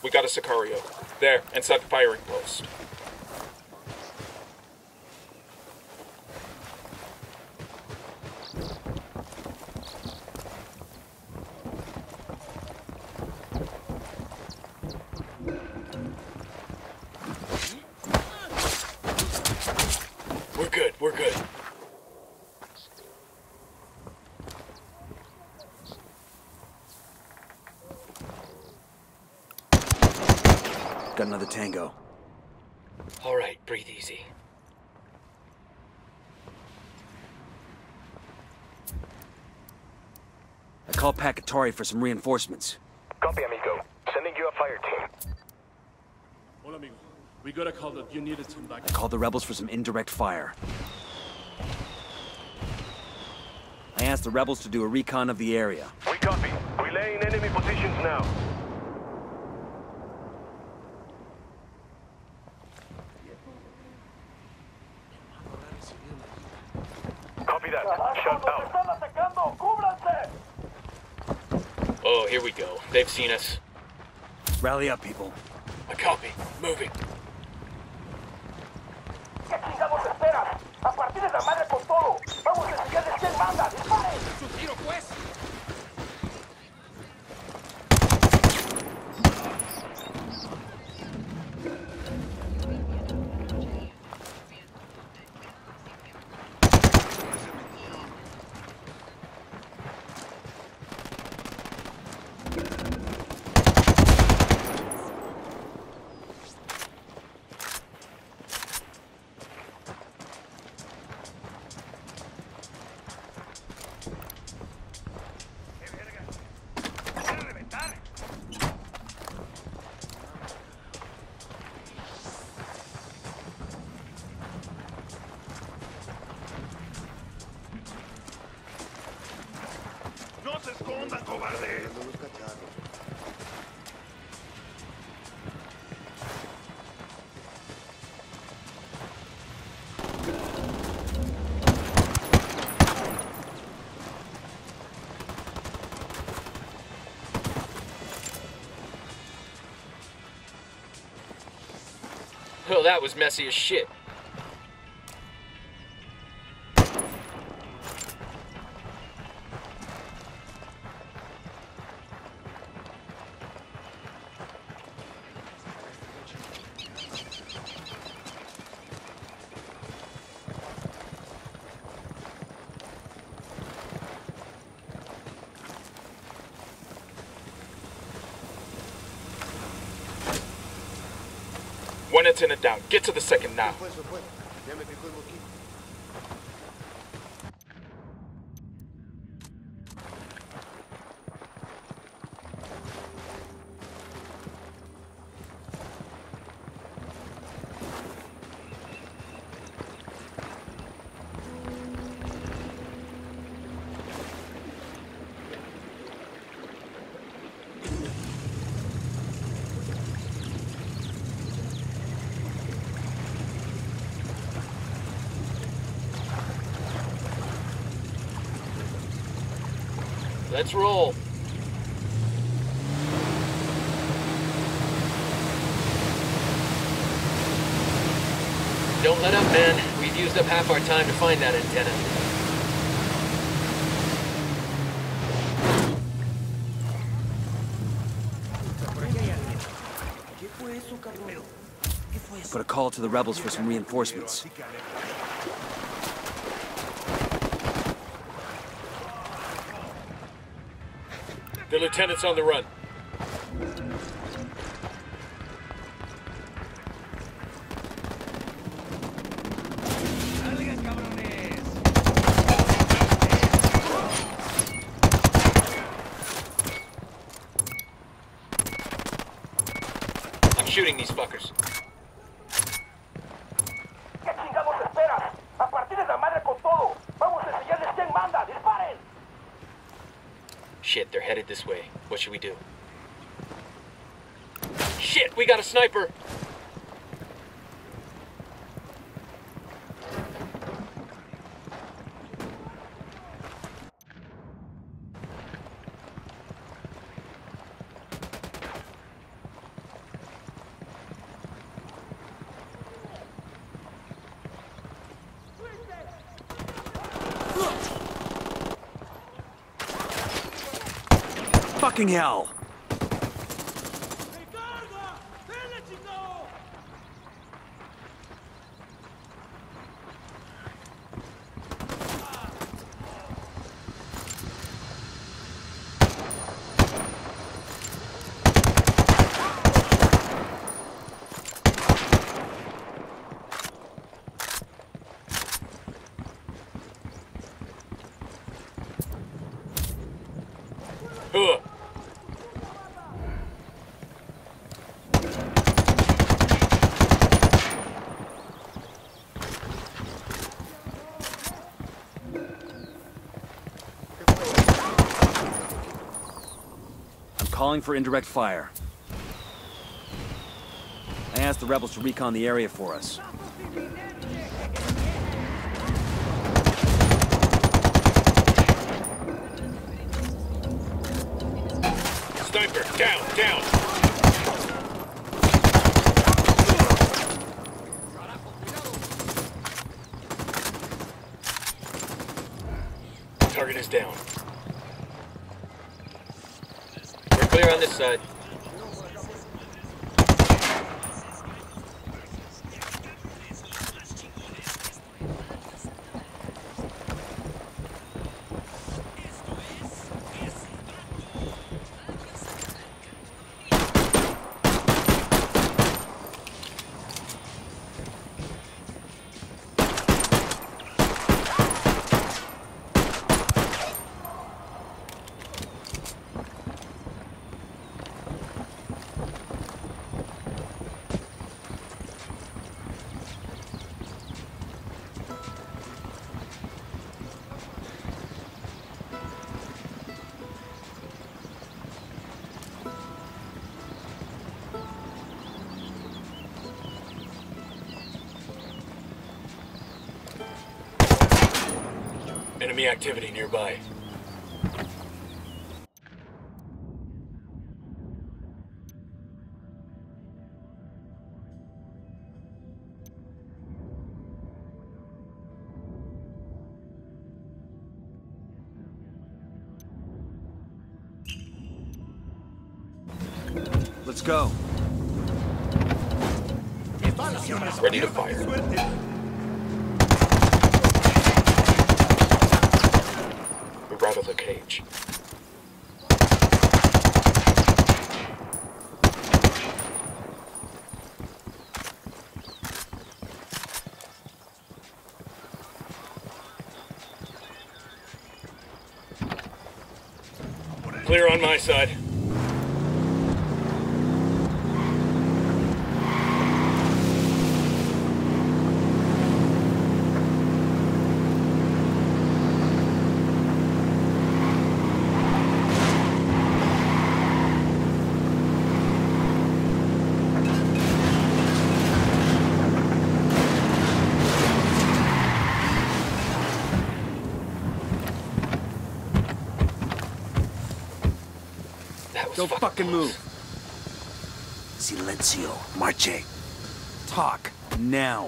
We got a Sicario. There, inside the firing post. We're good. Got another tango. All right, breathe easy. I called Pacatari for some reinforcements. Copy, amigo. Sending you a fire team. Hola, amigo. We got a call that you needed some I backup. called the rebels for some indirect fire. I asked the rebels to do a recon of the area. We copy. Relaying enemy positions now. Copy that. Shut out. Oh, here we go. They've seen us. Rally up, people. A copy. Moving. ¿Qué chingados esperas? ¡A partir de la madre con todo! ¡Vamos a enseñarles quién manda! ¡Disparen! ¡Es un tiro, pues! ¡No se escondan, cobardes! Oh, that was messy as shit. One antenna down. Get to the second now. Let's roll. Don't let up, man. We've used up half our time to find that antenna. Put a call to the rebels for some reinforcements. The lieutenant's on the run. I'm shooting these fuckers. ¿Qué chingados esperas? ¡A partir de la madre con todo! ¡Vamos a enseñarles quién manda! ¡Disparen! Shit, they're headed this way. What should we do? Shit, we got a sniper! Fucking hell! Calling for indirect fire. I asked the rebels to recon the area for us. Sniper, down, down! Target is down. We're clear on this side. Enemy activity nearby. Let's go. Ready to fire. We're out of the cage. Clear on my side. Don't fucking move. Silencio. Marche. Talk. Now.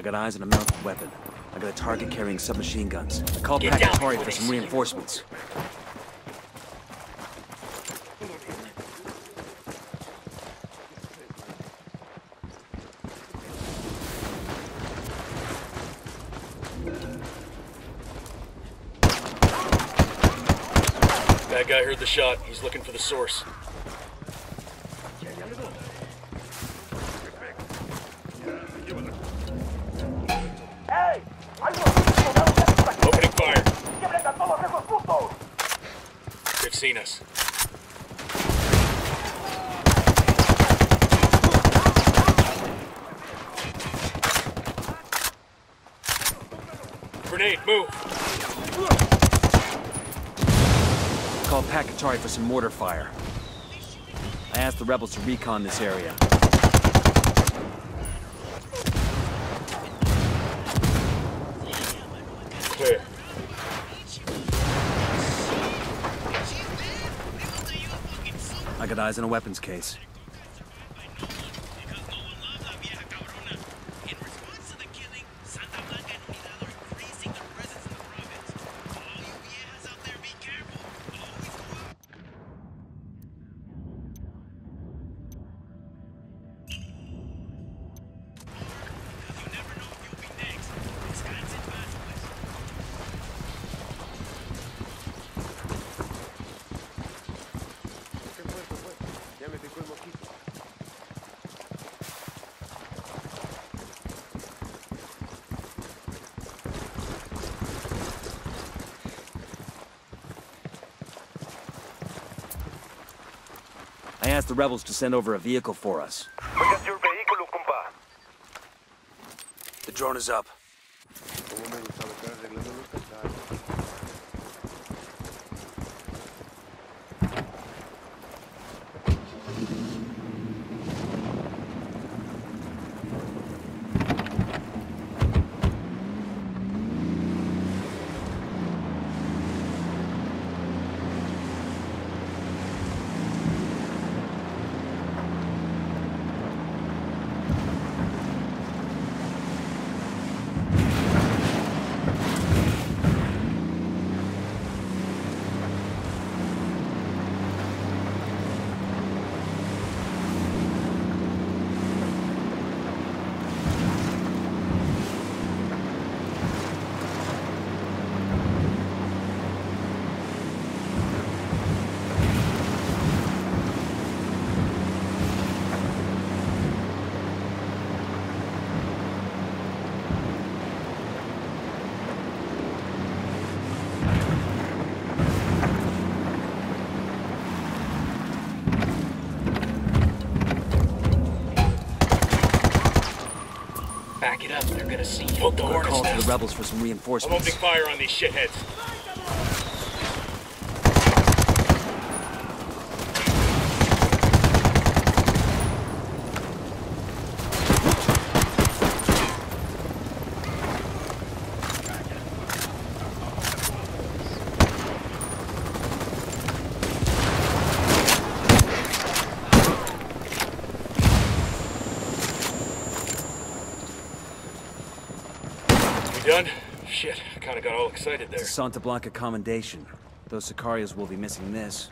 got eyes on a mounted weapon. I got a target carrying submachine guns. Call Get down Pacatari before for they some see you. reinforcements. That guy heard the shot. He's looking for the source. ¡Ey! ¡Hay unos soldados estos aquí! Opening fire. ¡Quiebren a todos esos putos! They've seen us. Grenade, move. Call Pacatari for some mortar fire. I asked the rebels to recon this area. Clear. I got eyes on a weapons case. I asked the rebels to send over a vehicle for us. We got your vehicle, compa. The drone is up. Back it up. They're gonna see you. Poke the Call hornet's to the nest. rebels for some I'm reinforcements. opening fire on these shitheads. We done? Shit, I kinda got all excited there. It's a Santa Blanca commendation. Those Sicarios will be missing this.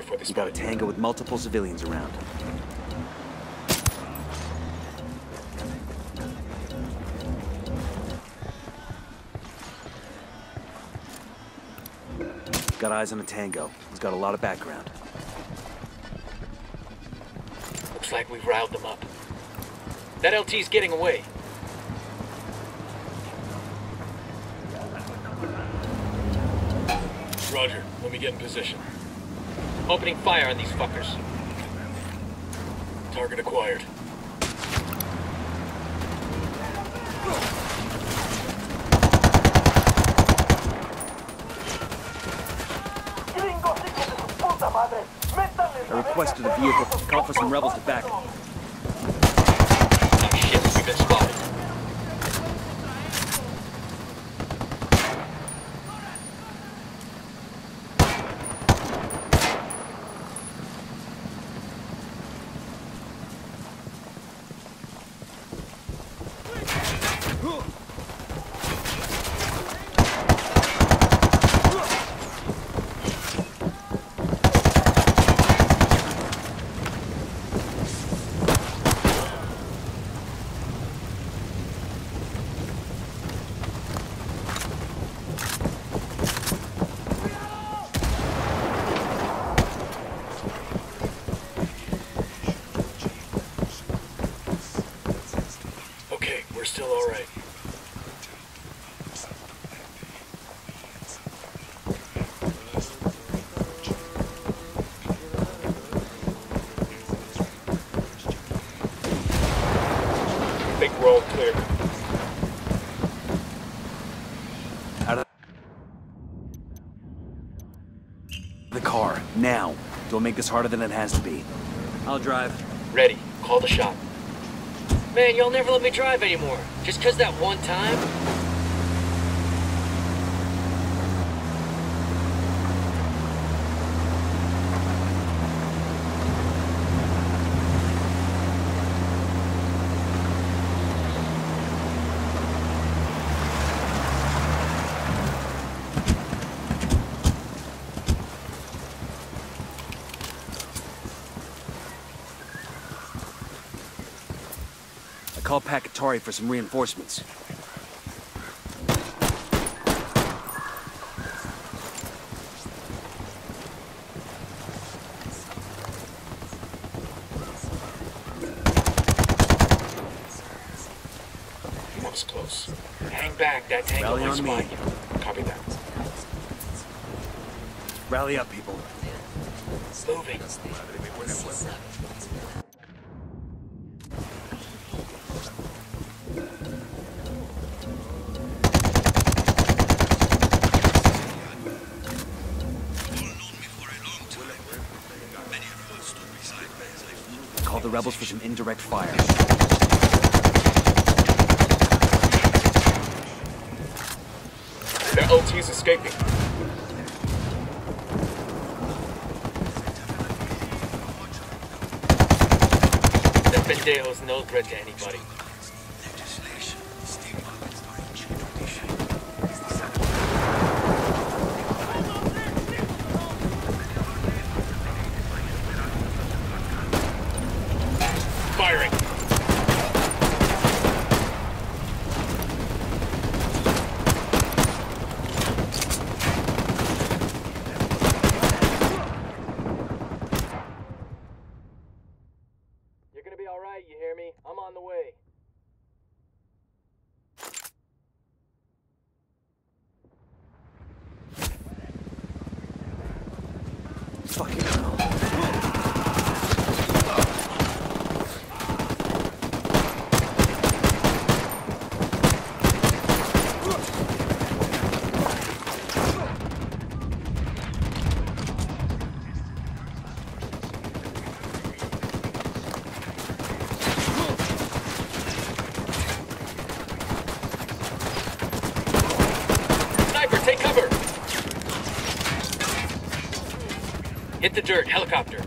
before this. You got a Tango with multiple civilians around. Got eyes on a Tango. He's got a lot of background. Looks like we've riled them up. That LT's getting away. Roger. Let me get in position. Opening fire on these fuckers. Target acquired. Gringos, hijos de su puta madre. Métanles I requested a vehicle. Call for some rebels to back him. Oh shit, we've been spotted. Okay, we're still all right. Think we're all clear. Out of the car, now. Don't make this harder than it has to be. I'll drive. Ready. Call the shot. Man, y'all never let me drive anymore. Just 'cause that one time? Call Pakatari for some reinforcements. That was close. Hang back, that Tango Rally might on spot me. you. Copy that. Rally up, people. Moving. Call the rebels for some indirect fire. Their LT's escaping. That pendejo's no threat to anybody. Firing. You're gonna be all right, you hear me? I'm on the way. Fucking hell. Sniper, take cover! Hit the dirt, helicopter.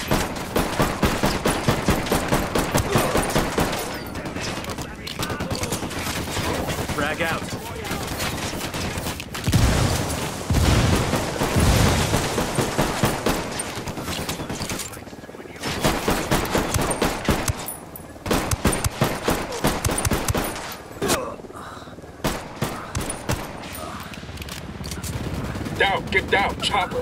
Frag out. Down, chopper.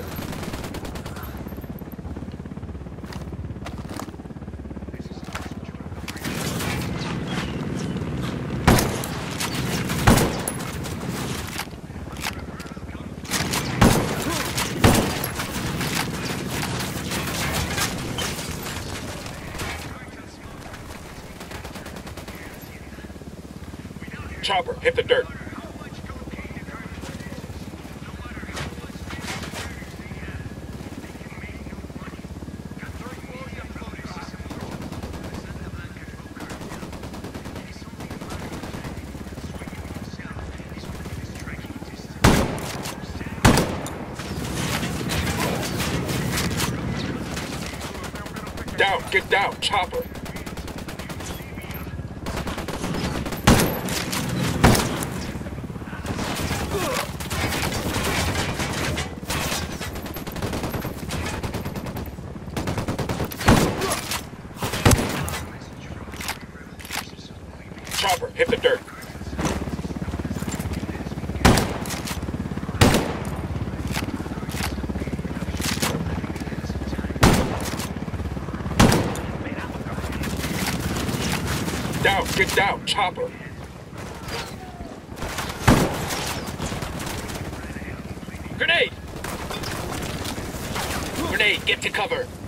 Chopper, hit the dirt. Down, get down, chopper. Chopper, hit the dirt. Down, get down, chopper. Grenade! Grenade, get to cover.